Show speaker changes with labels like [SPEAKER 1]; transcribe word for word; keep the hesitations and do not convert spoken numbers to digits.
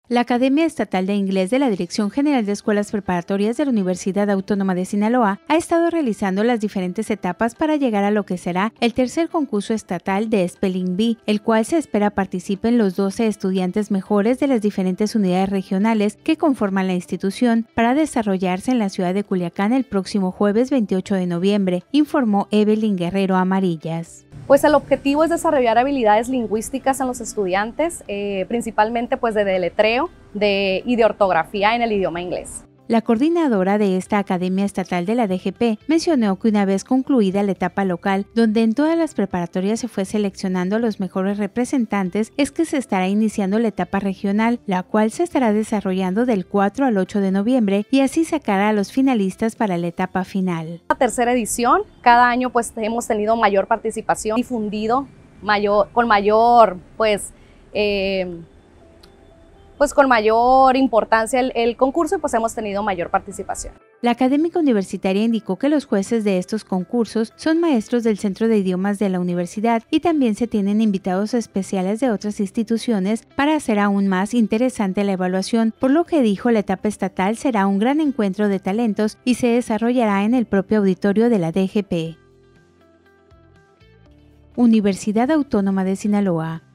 [SPEAKER 1] La Academia Estatal de Inglés de la Dirección General de Escuelas Preparatorias de la Universidad Autónoma de Sinaloa ha estado realizando las diferentes etapas para llegar a lo que será el tercer concurso estatal de Spelling Bee, el cual se espera participen los doce estudiantes mejores de las diferentes unidades regionales que conforman la institución para desarrollarse en la ciudad de Culiacán el próximo jueves veintiocho de noviembre, informó Evelyn Guerrero Amarillas.
[SPEAKER 2] Pues el objetivo es desarrollar habilidades lingüísticas en los estudiantes, eh, principalmente pues de deletreo de, y de ortografía en el idioma inglés.
[SPEAKER 1] La coordinadora de esta Academia Estatal de la D G P mencionó que una vez concluida la etapa local, donde en todas las preparatorias se fue seleccionando a los mejores representantes, es que se estará iniciando la etapa regional, la cual se estará desarrollando del cuatro al ocho de noviembre y así sacará a los finalistas para la etapa final.
[SPEAKER 2] La tercera edición, cada año pues hemos tenido mayor participación, difundido mayor, con mayor pues... Eh, pues con mayor importancia el, el concurso y pues hemos tenido mayor participación.
[SPEAKER 1] La académica universitaria indicó que los jueces de estos concursos son maestros del Centro de Idiomas de la universidad y también se tienen invitados especiales de otras instituciones para hacer aún más interesante la evaluación, por lo que dijo la etapa estatal será un gran encuentro de talentos y se desarrollará en el propio auditorio de la D G P. Universidad Autónoma de Sinaloa.